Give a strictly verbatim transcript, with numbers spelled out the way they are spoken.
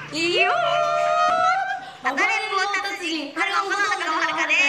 いいよー。暴れん坊達人、ハルゴンこと中野遥です。